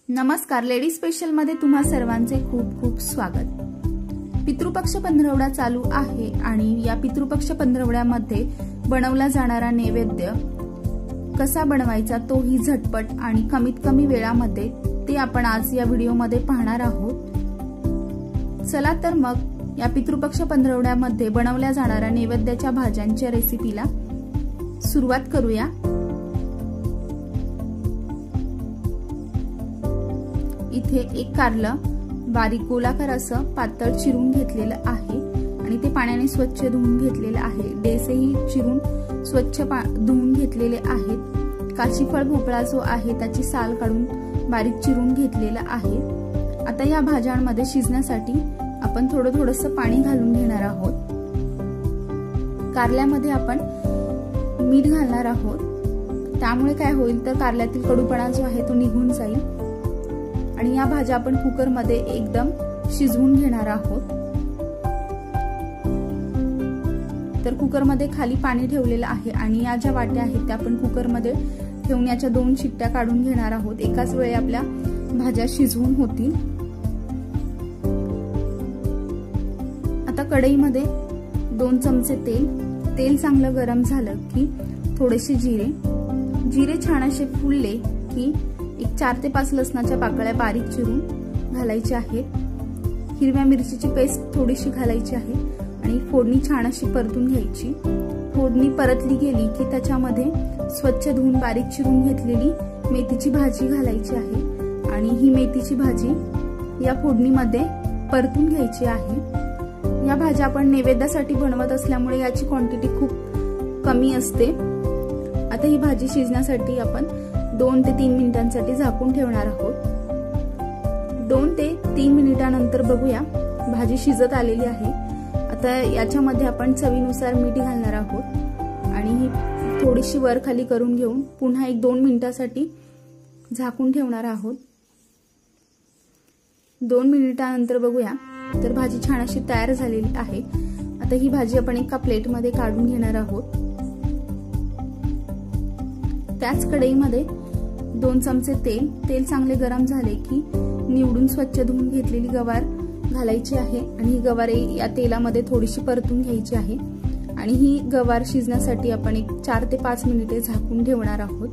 नमस्कार, lady special मध्ये तुम्हा सर्वांचे खूप खूप स्वागत। पितृपक्ष पंधरवडा चालू आहे आणि या पितृपक्ष पंधरवड्यामध्ये बनवला जाणारा नैवेद्य कसा बनवायचा तोही झटपट आणि कमीत कमी वेळामध्ये ते आपण आज या व्हिडिओमध्ये पाहणार आहोत। चला तर मग या पितृपक्ष पंधरवड्यामध्ये बनवल्या जाणाऱ्या नैवेद्याच्या भाज्यांच्या रेसिपीला सुरुवात करूया। इथे एक कारलं बारीक गोलाकार असं पातळ चिरून घेतलेलं आहे आणि ते पाण्याने स्वच्छ धुवून घेतलेलं आहे। डेसेही चिरून स्वच्छ धुवून घेतलेले आहेत। काशीफळ भोपळा जो आहे त्याची साल काढून बारीक चिरून घेतलेला आहे। आता या भाज्यांमध्ये शिजण्यासाठी आपण थोडंसं पाणी घालून घेणार आहोत। कारल्यामध्ये आपण मीठ घालणार आहोत, त्यामुळे काय होईल तर कारल्यातील कडूपणा जो आहे तो निघून जाईल आणि या भाज्या आपण कुकर मध्ये एकदम शिजवून घेणार आहोत। तर कुकर मध्ये खाली पाणी ठेवलेलं आहे आणि या ज्या वाट्या आहेत त्या आपण कुकर मध्ये ठेवून याच्या 2 शिट्ट्या काढून घेणार आहोत। एकाच वेळी आपल्या भाज्या शिजवून होतील। आता कढईमध्ये 2 चमचे तेल चांगलं गरम झालं की थोडेसे जिरे छान असे फुलले की 4 ते 5 लसणाच्या पाकळ्या बारीक चिरून घालायच्या आहेत। हिरव्या मिरचीची पेस्ट थोडीशी घालायची आहे आणि फोडणी छान अशी परतून घ्यायची। फोडणी परतली गेली की त्याच्यामध्ये स्वच्छ धुवून बारीक चिरून घेतलेली मेथीची भाजी घालायची आहे आणि ही मेथीची भाजी या फोडणीमध्ये परतून घ्यायची आहे। या भाज्या आपण नैवेद्यासाठी बनवत असल्यामुळे याची क्वांटिटी खूप कमी असते। आता ही भाजी शिजण्यासाठी आपण 2 ते 3 मिनिटांसाठी झाकून ठेवणार आहोत। 2 ते 3 मिनिटांनंतर बघूया भाजी शिजत आलेली आहे। आता याच्यामध्ये आपण चवीनुसार मीठ घालणार आहोत आणि ही थोडीशी वर खाली करून घेऊन पुन्हा 1-2 मिनिटांसाठी झाकून ठेवणार आहोत। 2 मिनिटांनंतर बघूया तर भाजी छान अशी तयार झालेली आहे। आता ही भाजी आपण एका प्लेटमध्ये काढून घेणार आहोत। त्याच कढईमध्ये 2 चमचे तेल चांगले गरम झाले की निवडून स्वच्छ धुवून घेतलेली गवार घालायची आहे आणि ही गवार या तेलामध्ये थोडीशी परतून घ्यायची आहे आणि ही गवार शिजण्यासाठी आपण 4 ते 5 मिनिटे झाकून ठेवणार आहोत।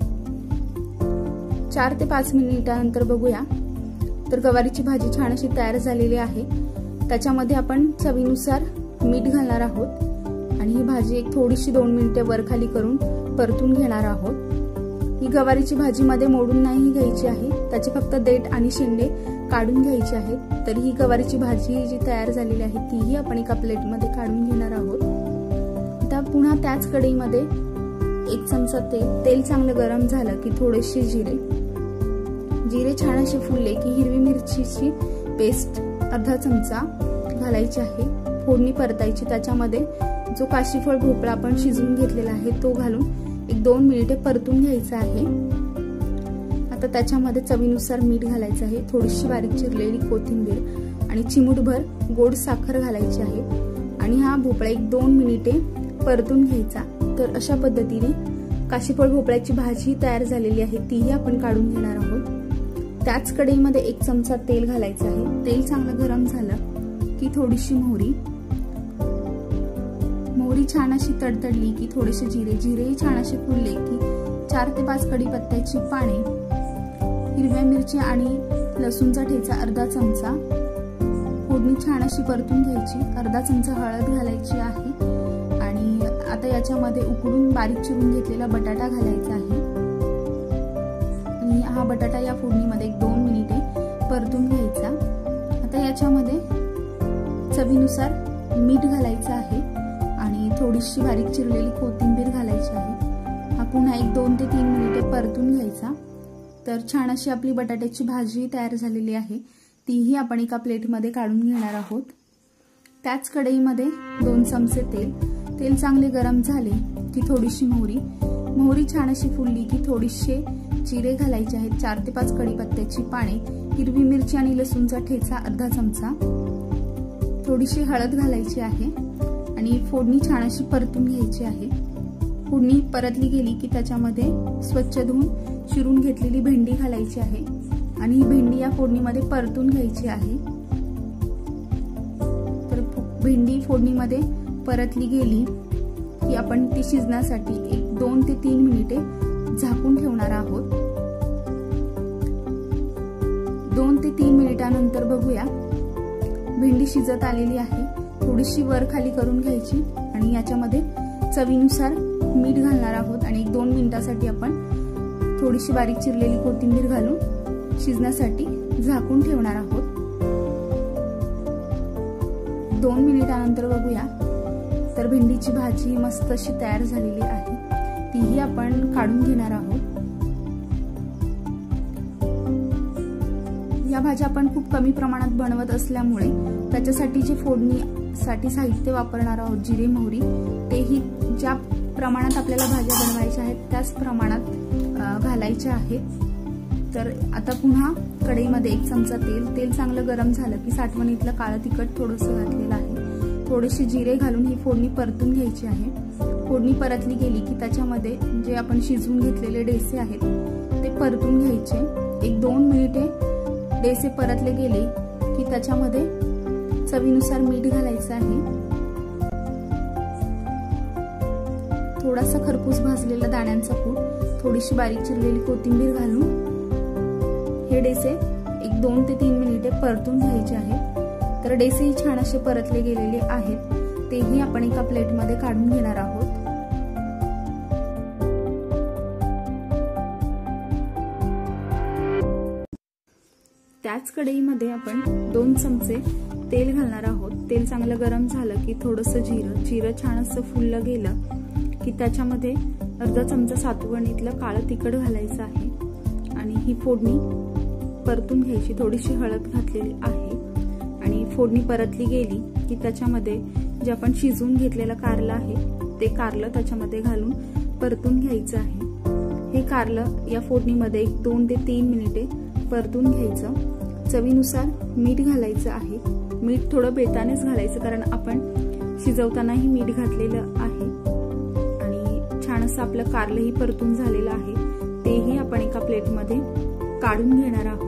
4 ते 5 मिनिटांनंतर बघूया तर गवारीची भाजी छान अशी तयार झालेली आहे। त्याच्यामध्ये आपण चवीनुसार मीठ घालणार आहोत आणि ही भाजी थोडीशी 2 मिनिटे वर खाली करून परतून घेणार आहोत। ही गवारीची भाजी मध्ये मोडून नाही घ्यायची आहे, त्याचे फक्त देठ आणि शेंडे काढून घ्यायचे आहेत। तर ही गवारीची भाजी जी तयार झालेली आहे तीही आपण एका प्लेटमध्ये काढून घेणार आहोत। आता पुन्हा त्याच कढईमध्ये 1 चमचा तेल चांगलं गरम झालं की थोडेसे जिरे छान असे फुलले की हिरवी मिरचीची पेस्ट अर्धा चमचा घालायची आहे। फोडणी परतायची, त्याच्यामध्ये जो काशीफळ भोपळा आपण शिजवून घेतलेला आहे तो घालून 1-2 मिनिटे परतून घ्यायचा आहे। आता त्याच्यामध्ये चवीनुसार मीठ घालायचं आहे, थोडीशी बारीक चिरलेली कोथिंबीर आणि चिमूटभर गोड साखर घालायची आहे आणि हा भोपळा 1-2 मिनिटे परतून घ्यायचा। तर अशा पद्धतीने काशीफळ भोपळ्याची भाजी तयार झालेली आहे, तीही आपण काढून घेणार आहोत। त्याच कढईमध्ये 1 चमचा तेल घालायचं आहे। तेल चांगलं गरम झालं की थोडीशी मोहरी छान अशी तडतडली की थोडेसे जिरेही छान असे फुलले की 4 ते 5 कढीपत्त्याची पाने, हिरव्या मिरची आणि लसूणचा ठेचा अर्धा चमचा, फोडणी छान अशी परतून घ्यायची। अर्धा चमचा हळद घालायची आहे आणि आता याच्यामध्ये उकडून बारीक चिरून घेतलेला बटाटा घालायचा आहे आणि हा बटाटा या फोडणीमध्ये 1-2 मिनिटे परतून घ्यायचा। आता याच्यामध्ये चवीनुसार मीठ घालायचं आहे आणि थोडीशी बारीक चिरलेली कोथिंबीर घालायची आहे। हा पुन्हा 1-2 ते 3 मिनिटे परतून घ्यायचा। तर छान अशी आपली बटाट्याची भाजी तयार झालेली आहे, तीही आपण एका प्लेटमध्ये काढून घेणार आहोत। त्याच कढईमध्ये 2 चमचे तेल चांगले गरम झाले की थोडीशी मोहरी छान अशी फुलली की थोडीशे जिरे घालायचे आहेत, 4 ते 5 कढीपत्त्याची पाने, हिरवी मिरची आणि लसूणचा ठेचा अर्धा चमचा, थोडीशी हळद घालायची आहे आणि फोडणी छान अशी परतून घ्यायची आहे। फोडणी परतली गेली की त्याच्यामध्ये स्वच्छ धुवून चिरून घेतलेली भेंडी घालायची आहे आणि ही भेंडी या फोडणीमध्ये परतून घ्यायची आहे। तर भेंडी फोडणीमध्ये परतली गेली की आपण ती शिजण्यासाठी 2 ते 3 मिनिटे झाकून ठेवणार आहोत। 2 ते 3 मिनिटांनंतर बघूया भेंडी शिजत आलेली आहे। थोडीशी वर खाली करून घ्यायची आणि याच्यामध्ये चवीनुसार मीठ घालणार आहोत आणि 1-2 मिनिटांसाठी आपण थोडीशी बारीक चिरलेली कोथिंबीर घालून शिजण्यासाठी झाकून ठेवणार आहोत। 2 मिनिटांनंतर बघूया तर भेंडीची भाजी मस्त अशी तयार झालेली आहे। तीही आपण काढून घेणार आहोत। या भाज्या आपण खूप कमी प्रमाणात बनवत असल्यामुळे त्याच्यासाठी जे फोडणीसाठी साहित्य वापरणार आहोत जिरे मोहरी तेही ज्या प्रमाणात आपल्याला भाज्या बनवायच्या आहेत त्याच प्रमाणात घालायचे आहेत। तर आता पुन्हा कढईमध्ये 1 चमचा तेल चांगलं गरम झालं की साठवणीतलं काळं तिखट थोडंसं घातलेलं आहे। थोडेसे जिरे घालून ही फोडणी परतून घ्यायची आहे। फोडणी परतली गेली की त्याच्यामध्ये जे आपण शिजवून घेतलेले डेसे आहेत ते परतून घ्यायचे। 1-2 मिनिटे डेसे परतले गेले की त्याच्यामध्ये चवीनुसार मीठ घालायचं आहे। थोडासा खरपूस भाजलेला दाण्यांचा कूट, थोडीशी बारीक चिरलेली कोथिंबीर घालून हे डेसे 1-2 ते 3 मिनिटे परतून घ्यायचे आहेत। तर डेसेही छान असे परतले गेलेले आहेत, तेही आपण एका प्लेटमध्ये काढून घेणार आहोत। त्याच कढईमध्ये आपण 2 चमचे तेल घालणार आहोत। तेल चांगलं गरम झालं की थोडंसं जिरं छान असं फुललं गेलं की त्याच्यामध्ये अर्धा चमचा सातवणीतलं काळं तिखट घालायचं आहे आणि ही फोडणी परतून घ्यायची। थोडीशी हळद घातलेली आहे आणि फोडणी परतली गेली की त्याच्यामध्ये जे आपण शिजवून घेतलेलं कारलं आहे ते कारलं त्याच्यामध्ये घालून परतून घ्यायचं आहे। हे कारलं या फोडणीमध्ये 2 ते 3 मिनिटे परतून घ्यायचं। चवीनुसार मीठ घालायचं आहे। मीठ थोडं बेतानेच घालायचं कारण आपण शिजवतानाही मीठ घातलेलं आहे। आणि छान असं आपलं कारलंही परतून झालेलं आहे, तेही आपण एका प्लेटमध्ये काढून घेणार आहोत।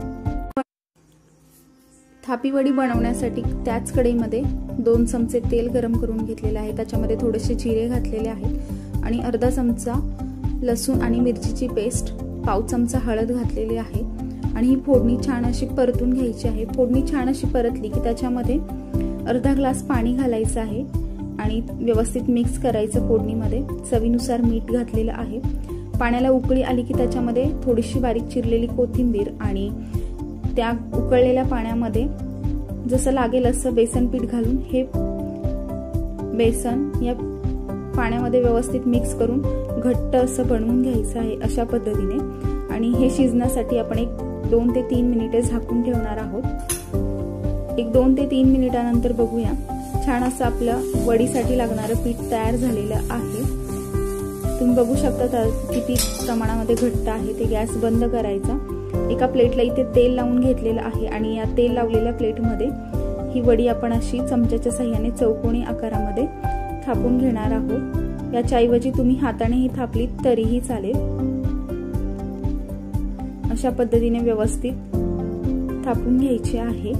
थापी वडी बनवण्यासाठी त्याच कढईमध्ये 2 चमचे तेल गरम करून घेतलेले आहे। त्याच्यामध्ये थोडेसे जिरे घातलेले आहेत आणि अर्धा चमचा लसूण आणि मिरचीची पेस्ट, पाव चमचा हळद घातलेली आहे आणि ही फोडणी छान अशी परतून घ्यायची आहे। फोडणी छान अशी परतली की त्याच्यामध्ये अर्धा ग्लास पाणी घालायचं आहे आणि व्यवस्थित मिक्स करायचं फोडणीमध्ये। चवीनुसार मीठ घातलेलं आहे। पाण्याला उकळी आली की त्याच्यामध्ये थोडीशी बारीक चिरलेली कोथिंबीर आणि त्या उकळलेल्या पाण्यामध्ये जसं लागेल असं बेसन पीठ घालून हे बेसन या पाण्यामध्ये व्यवस्थित मिक्स करून घट्ट असं बनवून घ्यायचं आहे अशा पद्धतीने। आणि हे शिजण्यासाठी आपण 2 ते 3 मिनिटे झाकून ठेवणार आहोत। 2 ते 3 मिनिटांनंतर बघूया छान असं आपलं वडीसाठी लागणारं पीठ तयार झालेलं आहे। तुम्ही बघू शकता किती प्रमाणामध्ये घट्ट आहे ते। गॅस बंद करायचा। एका प्लेटला इथे तेल लावून घेतलेलं आहे आणि या तेल लावलेल्या प्लेटमध्ये ही वडी आपण अशी चमच्याच्या साहाय्याने चौकोनी आकारामध्ये थापून घेणार आहोत। याच्याऐवजी तुम्ही हातानेही थापलीत तरीही चालेल। अशा पद्धतीने व्यवस्थित थापून घ्यायची आहे।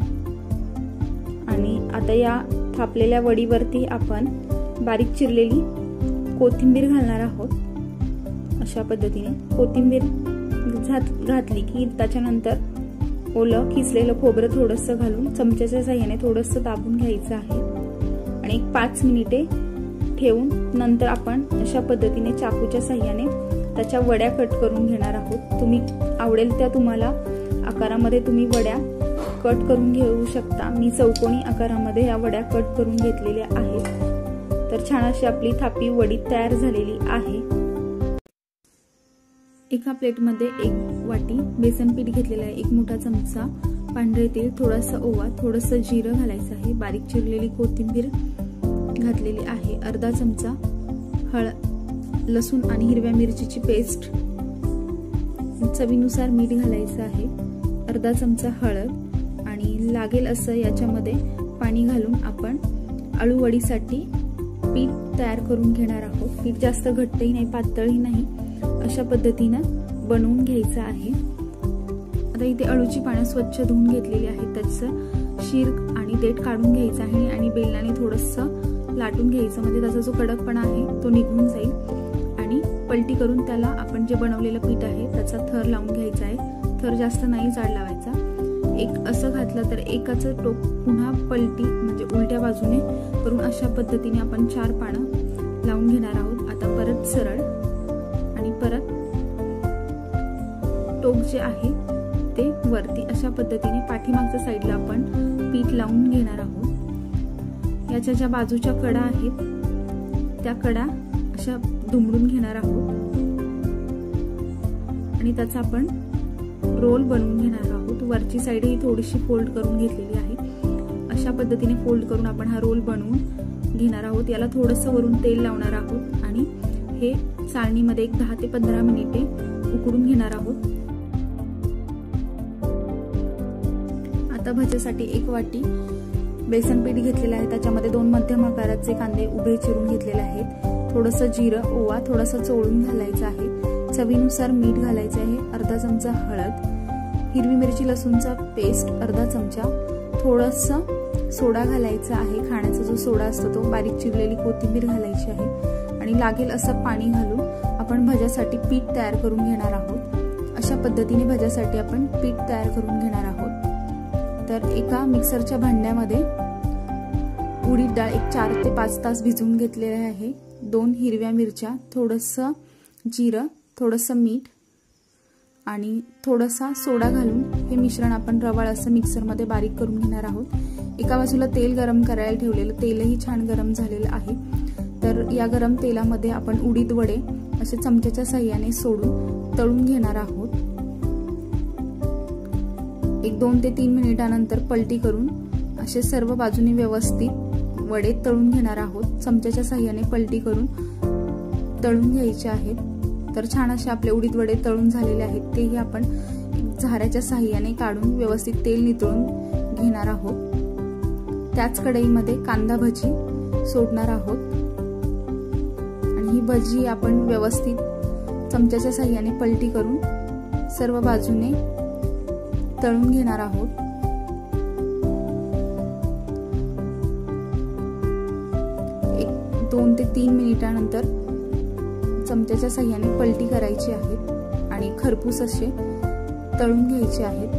आणि आता या थापलेल्या वडीवरती आपण बारीक चिरलेली कोथिंबीर घालणार आहोत। अशा पद्धतीने कोथिंबीर घातली की त्याच्यानंतर ओलं किसलेलं खोबरं थोडंसं घालून चमच्याच्या साहाय्याने थोडंसं दाबून घ्यायचं आहे आणि 5 मिनिटे ठेवून नंतर आपण अशा पद्धतीने चाकूच्या साहाय्याने त्याच्या वड्या कट करून घेणार आहोत। तुम्ही आवडेल त्या तुम्हाला आकारामध्ये तुम्ही वड्या कट करून घेऊ शकता। मी चौकोनी आकारामध्ये या वड्या कट करून घेतलेल्या आहेत। तर छान अशी आपली थापी वडी तयार झालेली आहे। एका प्लेटमध्ये 1 वाटी बेसन पीठ घेतलेलं आहे, 1 मोठा चमचा पांढरे तेल, थोडासा ओवा, थोडंसं जिरं घालायचं आहे, बारीक चिरलेली कोथिंबीर घातलेली आहे, अर्धा चमचा लसूण आणि हिरव्या मिरचीची पेस्ट, चवीनुसार मीठ घालायचं आहे, अर्धा चमचा हळद आणि लागेल असं याच्यामध्ये पाणी घालून आपण आळू वडीसाठी पीठ तयार करून घेणार आहोत। पीठ जास्त घट्टही नाही पातळही नाही, अशा पद्धतीने बनवून घ्यायचं आहे। आता इथे अळूची पानं स्वच्छ धुवून घेतलेली आहेत. त्याचं शीर आणि देठ काढून घ्यायचं आहे आणि बेलण्याने थोडंसं लाटून घ्यायचं, म्हणजे त्याचा जो कडकपणा आहे तो निघून जाईल. आणि पलटी करून त्याला आपण जे बनवलेलं पीठ आहे त्याचा थर लावून घ्यायचा आहे. थर जास्त नाही जाड लावायचा. एक असं घातलं तर एकाचं टोक पुन्हा पलटी म्हणजे उलट्या बाजूने करून अशा पद्धतीने आपण 4 पानं लावून घेणार आहोत. आता परत सरळ आणि परत टोक जे आहे ते वरती अशा पद्धतीने पाठीमागच्या साईडला आपण पीठ लावून घेणार आहोत. याच्या ज्या बाजूच्या कडा आहेत त्या कडा अशा दुमडून घेणार आहोत आणि त्याचा आपण रोल बनवून घेणार आहोत. वरची साईड ही थोडीशी फोल्ड करून घेतलेली आहे. अशा पद्धतीने फोल्ड करून आपण हा रोल बनवून घेणार आहोत. याला थोडंसं वरून तेल लावणार आहोत आणि हे चाळणीमध्ये एक 10 ते 15 मिनिटे उकडून घेणार आहोत. आता भज्यासाठी 1 वाटी बेसन पीठ घेतलेलं आहे. त्याच्यामध्ये 2 मध्यम आकाराचे कांदे उभे चिरून घेतलेले आहेत. थोडंसं जिरं, ओवा थोडासा चोळून घालायचं आहे. चवीनुसार मीठ घालायचे आहे. अर्धा चमचा हळद, हिरवी मिरची लसूणचा पेस्ट अर्धा चमचा, थोडंसं सोडा घालायचा आहे. खाण्याचा जो सोडा असतो तो, बारीक चिरलेली कोथिंबीर घालायची आहे आणि लागेल असं पाणी घालून आपण भज्यासाठी पीठ तयार करून घेणार आहोत. अशा पद्धतीने भज्यासाठी आपण पीठ तयार करून घेणार आहोत. तर एका मिक्सरच्या भांड्यामध्ये उडीद डाळ एक 4 ते 5 तास भिजवून घेतलेले आहे. 2 हिरव्या मिरच्या, थोडंसं जिरं, थोडंसं मीठ आणि थोडासा सोडा घालून हे मिश्रण आपण रवाळ असं मिक्सरमध्ये बारीक करून घेणार आहोत. एका बाजूला तेल गरम करायला ठेवलेलं, तेलही छान गरम झालेलं आहे. तर या गरम तेलामध्ये आपण उडीद वडे असे चमच्याच्या साहाय्याने सोडून तळून घेणार आहोत. एक 2 ते 3 मिनिटानंतर पलटी करून असे सर्व बाजूने व्यवस्थित वडे तळून घेणार आहोत. चमच्याच्या साहाय्याने पलटी करून तळून घ्यायचे आहेत. तर छान असे आपले उडीद वडे तळून झालेले आहेत. तेही आपण झाऱ्याच्या साहाय्याने काढून व्यवस्थित तेल नितळून घेणार आहोत. त्याच कढईमध्ये कांदा भजी सोडणार आहोत आणि ही भजी आपण व्यवस्थित चमच्याच्या साहाय्याने पलटी करून सर्व बाजूने तळून घेणार आहोत. एक 2 ते 3 मिनिटानंतर चमच्याच्या साहाय्याने पलटी करायची आहे आणि खरपूस असे तळून घ्यायचे आहेत.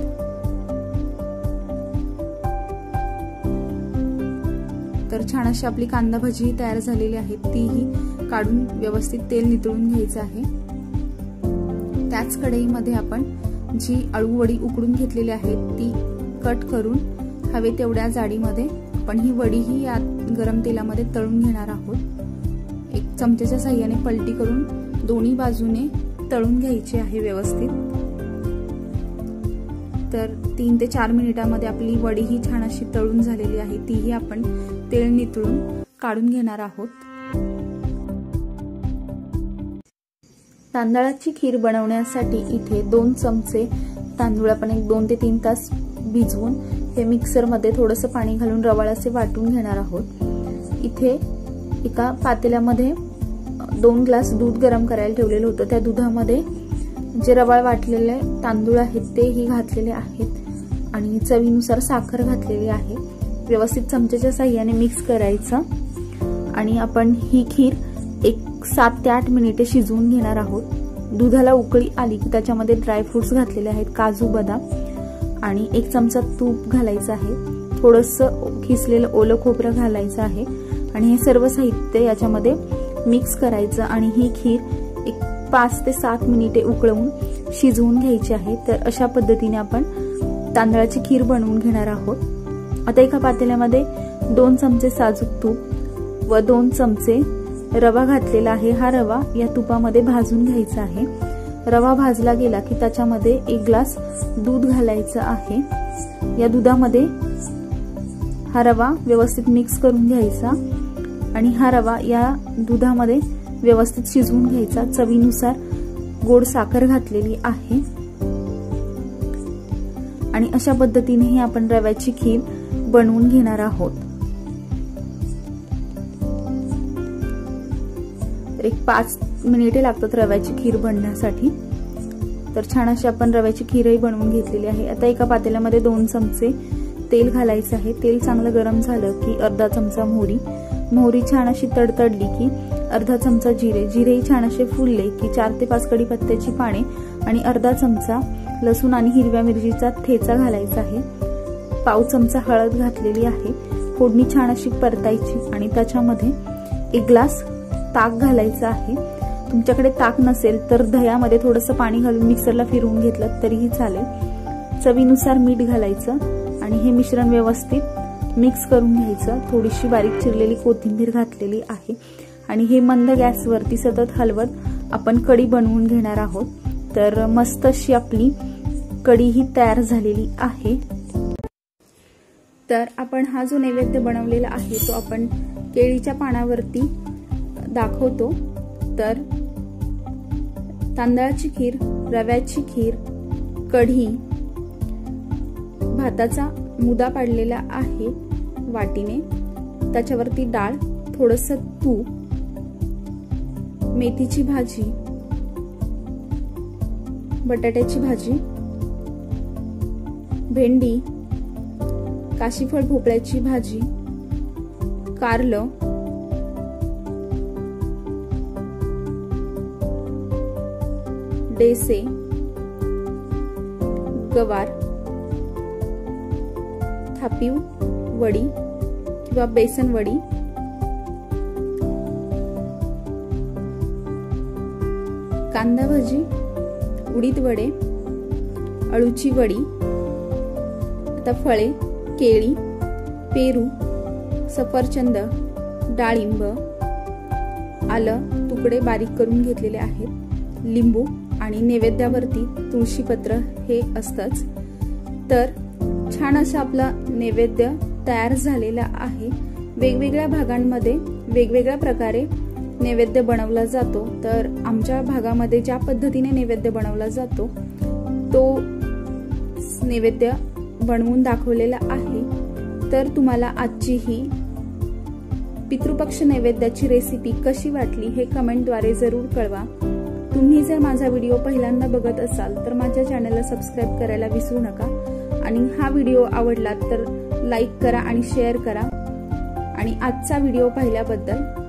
तर छान अशी आपली कांदा भजी तयार झालेली आहे. तीही काढून व्यवस्थित तेल नितळून घ्यायचं आहे. त्याच कढईमध्ये आपण जी अळू वडी उकडून घेतलेली आहे ती कट करून हवे तेवढ्या जाडीमध्ये आपण ही वडीही या गरम तेलामध्ये तळून घेणार आहोत. एक चमच्याच्या साहाय्याने पलटी करून दोन्ही बाजूने तळून घ्यायची आहे व्यवस्थित. तर 3 ते 4 मिनिटांमध्ये आपली वडी ही छान अशी तळून झालेली आहे. तीही आपण तेल नितळून काढून घेणार आहोत. तांदळाची खीर बनवण्यासाठी इथे 2 चमचे तांदूळ आपण एक 2 ते 3 तास भिजवून हे मिक्सरमध्ये थोडंसं पाणी घालून रवाळ असे वाटून घेणार आहोत. इथे एका पातेल्यामध्ये 2 ग्लास दूध गरम करायला ठेवलेलं होतं. त्या दुधामध्ये जे रवाळ वाटलेले तांदूळ आहेत तेही घातलेले आहेत आणि चवीनुसार साखर घातलेली आहे. व्यवस्थित चमच्याच्या साहाय्याने मिक्स करायचं आणि आपण ही खीर एक 7 ते 8 मिनिटे शिजवून घेणार आहोत. दुधाला उकळी आली की त्याच्यामध्ये ड्रायफ्रुट्स घातलेले आहेत, काजू, बदाम आणि 1 चमचा तूप घालायचं आहे. थोडंसं खिसलेलं ओलं खोबरं घालायचं आहे आणि हे सर्व साहित्य याच्यामध्ये मिक्स करायचं आणि ही खीर एक 5 ते 7 मिनिटे उकळवून शिजवून घ्यायची आहे. तर अशा पद्धतीने आपण तांदळाची खीर बनवून घेणार आहोत. आता एका पातेल्यामध्ये 2 चमचे साजूक तूप व 2 चमचे रवा घातलेला आहे. हा रवा या तुपामध्ये भाजून घ्यायचा आहे. रवा भाजला गेला की त्याच्यामध्ये 1 ग्लास दूध घालायचं आहे. या दुधामध्ये हा रवा व्यवस्थित मिक्स करून घ्यायचा आणि हा रवा या दुधामध्ये व्यवस्थित शिजवून घ्यायचा. चवीनुसार गोड साखर घातलेली आहे आणि अशा पद्धतीने आपण रव्याची खीर बनवून घेणार आहोत. एक 5 मिनिटे लागतात रव्याची खीर बनण्यासाठी. तर छान अशी आपण रव्याची खीरही बनवून घेतलेली आहे। आता एका पातेल्यामध्ये 2 चमचे तेल घालायचं आहे। तेल चांगलं गरम झालं की अर्धा चमचा मोहरी छान अशी तडतडली की अर्धा चमचा जिरेही छान असे फुलले की 4 ते 5 कढीपत्त्याची पाने आणि अर्धा चमचा लसूण आणि हिरव्या मिरचीचा ठेचा घालायचा आहे। पाव चमचा हळद घातलेली आहे। फोडणी छान अशी परतायची आणि त्याच्यामध्ये 1 ग्लास ताक घालायचं आहे। तुमच्याकडे ताक नसेल तर दह्यामध्ये थोडंसं पाणी घालून मिक्सरला फिरवून घेतलं तरीही चालेल। चवीनुसार मीठ घालायचं आणि हे मिश्रण व्यवस्थित मिक्स करून घ्यायचं। थोडीशी बारीक चिरलेली कोथिंबीर घातलेली आहे आणि हे मंद गॅसवरती सतत हलवत आपण कढी बनवून घेणार आहोत। तर मस्त अशी आपली कढी ही तयार झालेली आहे। तर आपण हा जो नैवेद्य बनवलेला आहे तो आपण केळीच्या पानावरती दाखवतो। तर तांदळाची खीर, रव्याची खीर, कढी, भाताचा मुदा पाडलेला आहे वाटीने, त्याच्यावरती डाळ, थोडंसं तूप, मेथीची भाजी, बटाट्याची भाजी, भेंडी, काशीफळ भोपळ्याची भाजी, कारलं, डेसे, गवार, थापीव वडी किंवा बेसन वडी, कांदा भजी, उडीद वडे, अळूची वडी, आता फळे, केळी, पेरू, सफरचंद, डाळिंब, आलं तुकडे बारीक करून घेतलेले आहेत, लिंबू आणि नैवेद्यावरती तुळशीपत्र हे असतंच। तर छान असं आपला नैवेद्य तयार झालेला आहे। वेगवेगळ्या भागांमध्ये वेगवेगळ्या प्रकारे नैवेद्य बनवला जातो। तर आमच्या भागामध्ये ज्या पद्धतीने नैवेद्य बनवला जातो तो नैवेद्य बनवून दाखवलेला आहे। तर तुम्हाला आजची ही पितृपक्ष नैवेद्याची रेसिपी कशी वाटली हे कमेंटद्वारे जरूर कळवा। तुम्ही जर माझा व्हिडिओ पहिल्यांदा बघत असाल तर माझ्या चॅनलला सबस्क्राईब करायला विसरू नका आणि हा व्हिडिओ आवडला तर लाईक करा आणि शेअर करा आणि आजचा व्हिडिओ पाहिल्याबद्दल